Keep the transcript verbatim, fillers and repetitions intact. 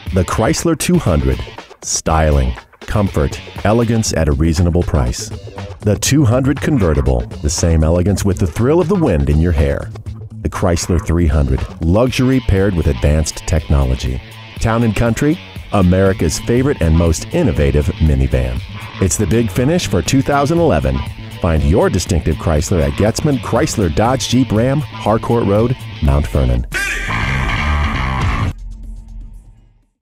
The Chrysler two hundred. Styling, comfort, elegance at a reasonable price. The two hundred Convertible. The same elegance with the thrill of the wind in your hair. The Chrysler three hundred. Luxury paired with advanced technology. Town and Country. America's favorite and most innovative minivan. It's the big finish for two thousand eleven. Find your distinctive Chrysler at Goetzman Chrysler Dodge Jeep Ram, Harcourt Road, Mount Vernon.